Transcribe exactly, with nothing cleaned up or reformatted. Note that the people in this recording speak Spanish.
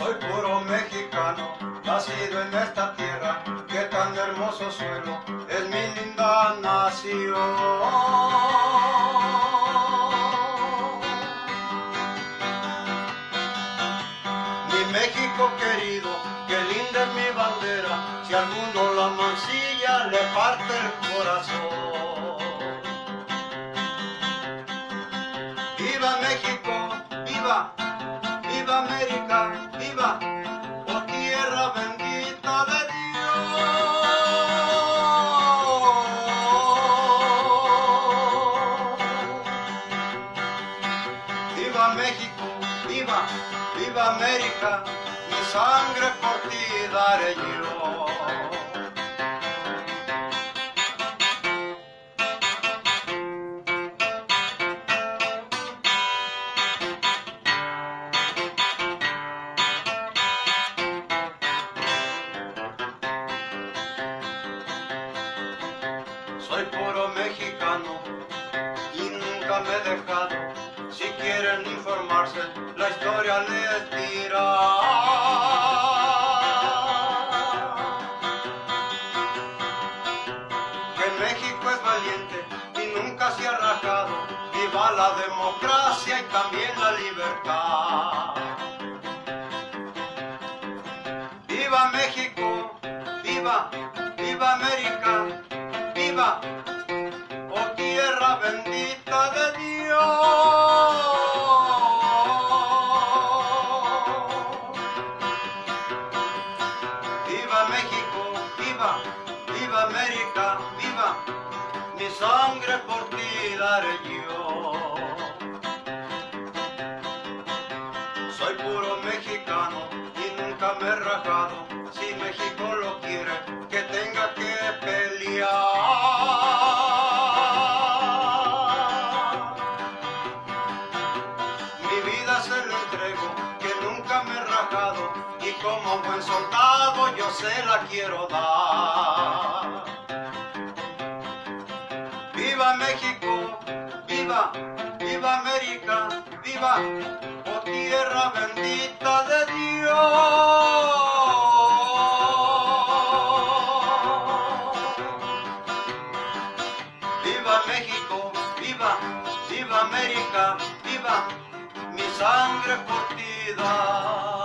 Soy puro mexicano, nacido en esta tierra, que tan hermoso suelo es mi linda nación. Mi México querido, qué linda es mi bandera, si alguno la mancilla le parte el corazón. ¡Viva México! ¡Viva! ¡Viva América! ¡Viva! ¡Oh tierra bendita de Dios! ¡Viva México! ¡Viva! ¡Viva América! Mi sangre por ti daré yo. Soy puro mexicano y nunca me he dejado. Si quieren informarse, la historia les dirá. Que México es valiente y nunca se ha rajado. Viva la democracia y también la libertad. ¡Viva México! ¡Viva! ¡Viva América! ¡Viva! ¡Oh tierra bendita de Dios! ¡Viva México! ¡Viva! ¡Viva América! ¡Viva! Mi sangre por ti daré yo. Soy puro mexicano y nunca me he rajado. Si México lo quiere, que tenga que pelear. Mi vida se la entrego, que nunca me he rajado, y como buen soldado yo se la quiero dar. ¡Viva México! ¡Viva! ¡Viva América! ¡Viva! ¡Oh tierra bendita de Dios! ¡Viva México! ¡Viva! ¡Viva América! ¡Viva! Mi sangre por ti da.